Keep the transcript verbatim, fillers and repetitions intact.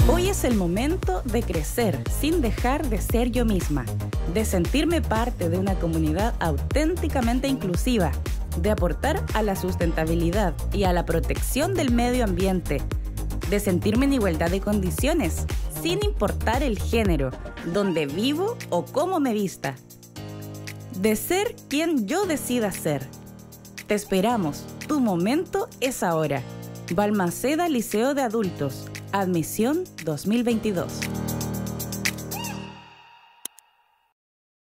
Hoy es el momento de crecer sin dejar de ser yo misma, de sentirme parte de una comunidad auténticamente inclusiva, de aportar a la sustentabilidad y a la protección del medio ambiente, de sentirme en igualdad de condiciones, sin importar el género, dónde vivo o cómo me vista, de ser quien yo decida ser. Te esperamos, tu momento es ahora. Balmaceda Liceo de Adultos, admisión dos mil veintidós.